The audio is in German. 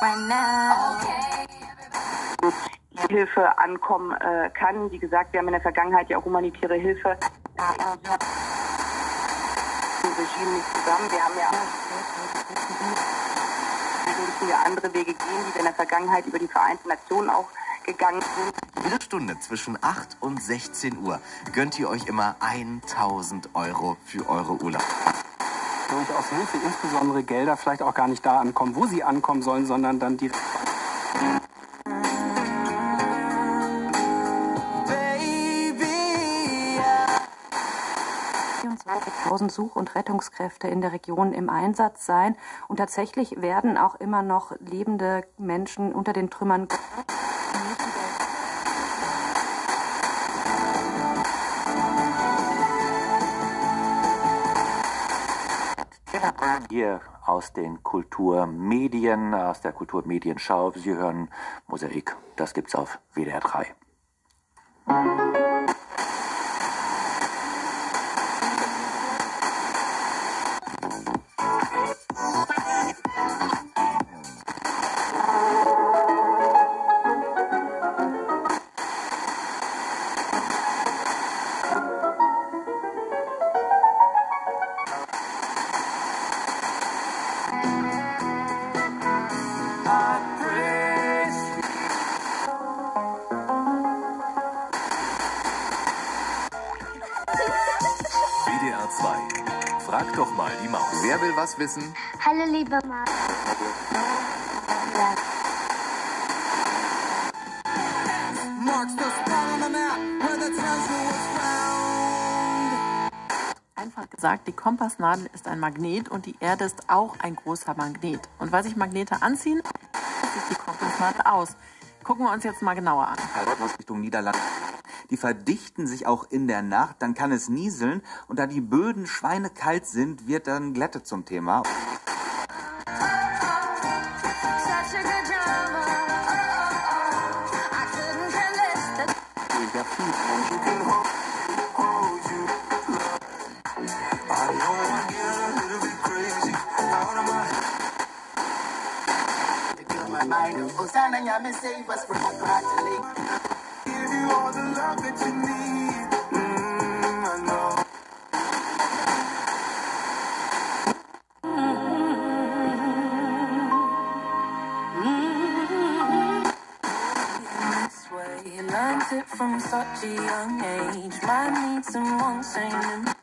Hilfe ankommen kann. Wie gesagt, wir haben in der Vergangenheit ja auch humanitäre Hilfe im Regime nicht zusammen. Wir haben ja müssen wir andere Wege gehen, die wir in der Vergangenheit über die Vereinten Nationen auch gegangen sind. Jede Stunde zwischen 8 und 16 Uhr gönnt ihr euch immer 1.000 Euro für eure Urlaub. Durchaus Hilfe, insbesondere Gelder, vielleicht auch gar nicht da ankommen, wo sie ankommen sollen, sondern dann die... 24.000 Such- und Rettungskräfte in der Region im Einsatz sein. Und tatsächlich werden auch immer noch lebende Menschen unter den Trümmern. Hier aus den Kulturmedien, aus der Kulturmedienschau. Sie hören Mosaik, das gibt's auf WDR 3. WDR 2. Frag doch mal die Maus. Wer will was wissen? Hallo, liebe Maus. Ja. Einfach gesagt, die Kompassnadel ist ein Magnet und die Erde ist auch ein großer Magnet. Und weil sich Magnete anziehen, zieht sich die Kompassnadel aus. Gucken wir uns jetzt mal genauer an. Richtung Niederlande. Die verdichten sich auch in der Nacht, dann kann es nieseln und da die Böden schweinekalt sind, wird dann Glätte zum Thema. From such a young age, might need someone saying